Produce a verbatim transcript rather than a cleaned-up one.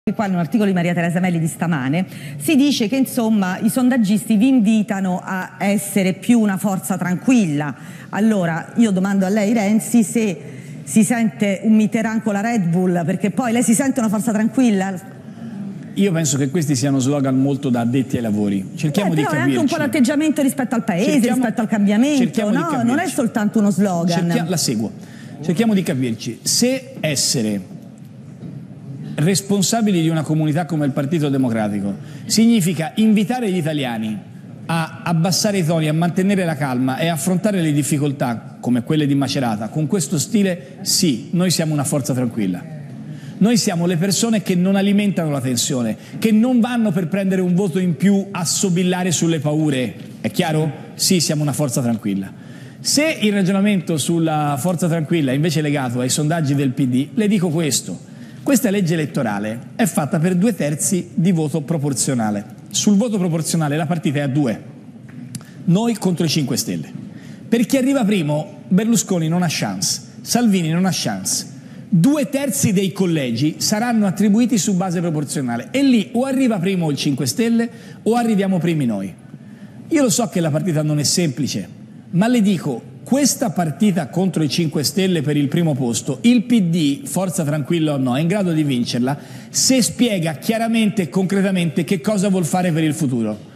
Qua in un articolo di Maria Teresa Melli di stamane si dice che insomma i sondaggisti vi invitano a essere più una forza tranquilla. Allora io domando a lei, Renzi, se si sente un Mitterrand con la Red Bull, perché poi lei si sente una forza tranquilla? Io penso che questi siano slogan molto da addetti ai lavori. Cerchiamo eh, di però capirci. è anche un po' l'atteggiamento rispetto al paese, cerchiamo, rispetto al cambiamento, no? Non è soltanto uno slogan. Cerchia, la seguo. Cerchiamo di capirci. Se essere responsabili di una comunità come il Partito Democratico significa invitare gli italiani a abbassare i toni, a mantenere la calma e affrontare le difficoltà come quelle di Macerata con questo stile, sì, noi siamo una forza tranquilla. Noi siamo le persone che non alimentano la tensione, che non vanno per prendere un voto in più a sobillare sulle paure. È chiaro? Sì, siamo una forza tranquilla. Se il ragionamento sulla forza tranquilla è invece legato ai sondaggi del P D, le dico questo. Questa legge elettorale è fatta per due terzi di voto proporzionale. Sul voto proporzionale la partita è a due. Noi contro i cinque Stelle. Per chi arriva primo, Berlusconi non ha chance, Salvini non ha chance. Due terzi dei collegi saranno attribuiti su base proporzionale e lì o arriva primo il cinque Stelle o arriviamo primi noi. Io lo so che la partita non è semplice, ma le dico, questa partita contro i cinque Stelle per il primo posto, il P D, forza tranquilla o no, è in grado di vincerla se spiega chiaramente e concretamente che cosa vuol fare per il futuro.